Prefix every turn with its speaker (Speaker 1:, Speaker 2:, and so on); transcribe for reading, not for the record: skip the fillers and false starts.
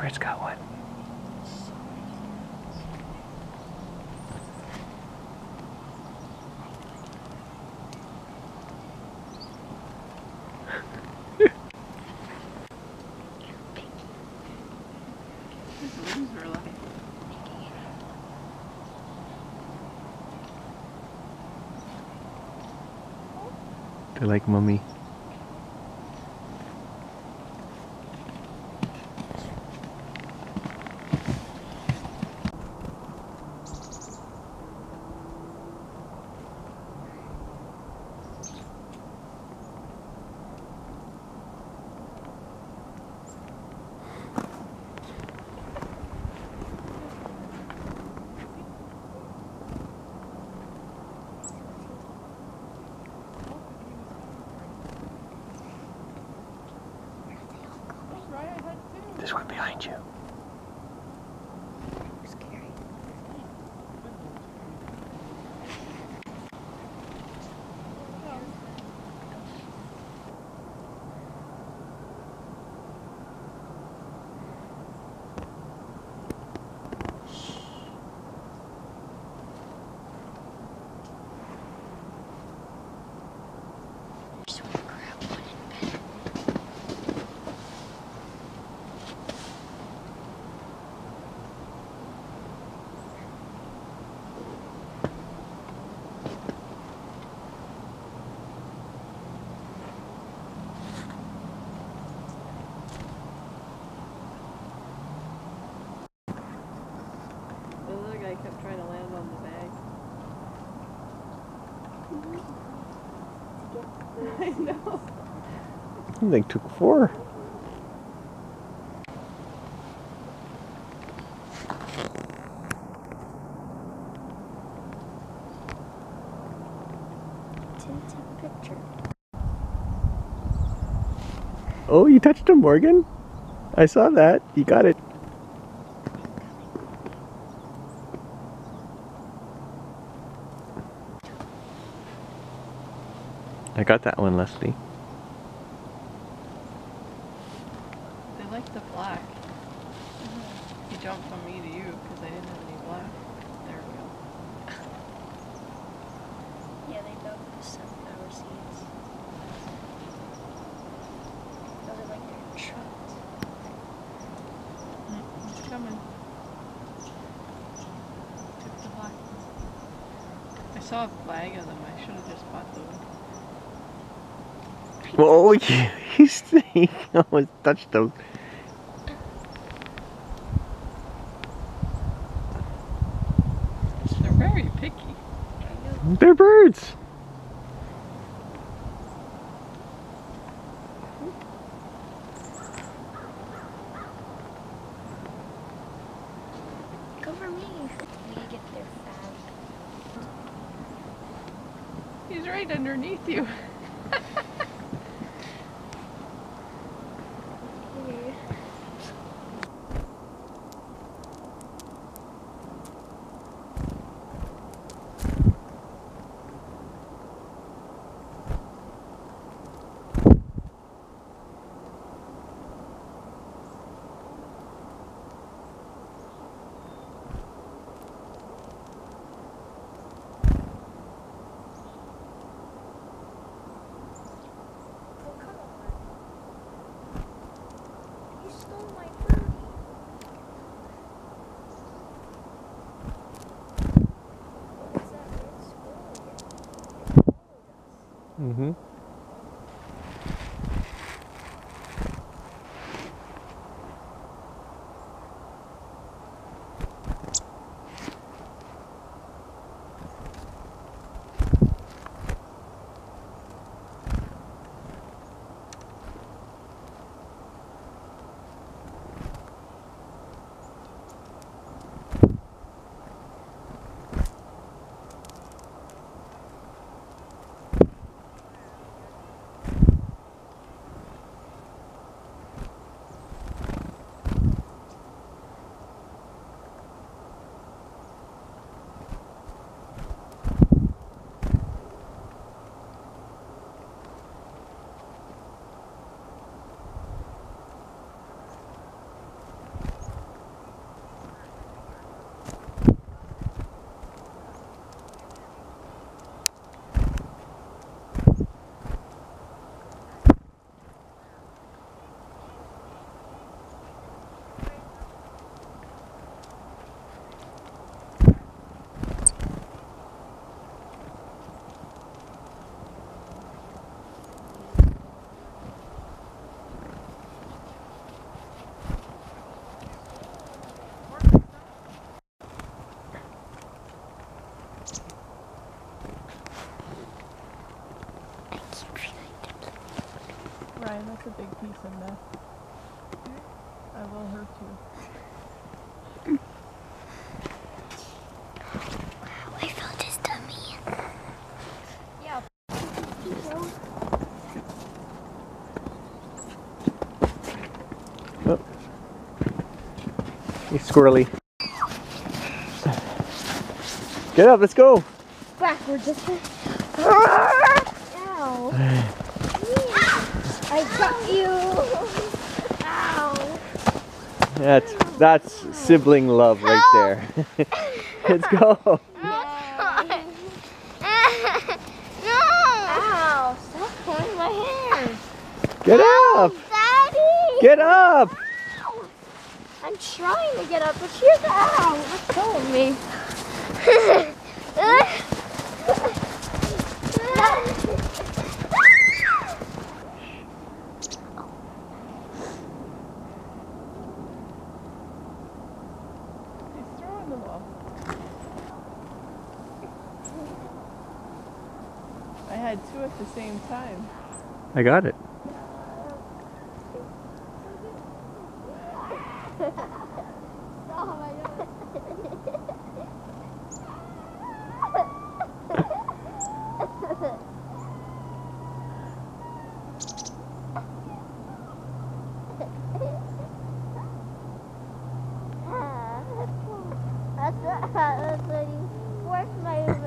Speaker 1: Bird's got one. They're like mommy. There's one behind you.
Speaker 2: Scary.
Speaker 3: I kept trying to land on the bag. I know.
Speaker 1: They took 4.
Speaker 2: Didn't take a picture.
Speaker 1: Oh, you touched him, Morgan. I saw that. You got it. I got that one, Leslie.
Speaker 3: They like the black. He jumped from me to you because I didn't have any black. There we go.
Speaker 2: Yeah, they built the sunflower seeds. Those are like their trunks.
Speaker 3: He's coming. Took the black one. I saw a flag of them. I should have just bought those.
Speaker 1: Whoa, he almost touched him.
Speaker 3: They're very picky.
Speaker 1: They're birds.
Speaker 2: Cover me. We get there fast.
Speaker 3: He's right underneath you.
Speaker 1: Mm-hmm.
Speaker 3: Ryan, that's a big piece of meth. I will hurt you.
Speaker 2: I felt his tummy. Yeah.
Speaker 1: Oh. He's squirrely. Get up, let's go.
Speaker 2: Backwards. Ow. I got you. Ow.
Speaker 1: That's sibling love right there. Let's go.
Speaker 2: No. Ow. Stop pulling my hair.
Speaker 1: Get up.
Speaker 2: Daddy.
Speaker 1: Get up.
Speaker 2: I'm trying to get up, but she's out. Let go of me.
Speaker 3: He's throwing the ball. I had two at the same time.
Speaker 1: I got it.
Speaker 2: That's what you forced my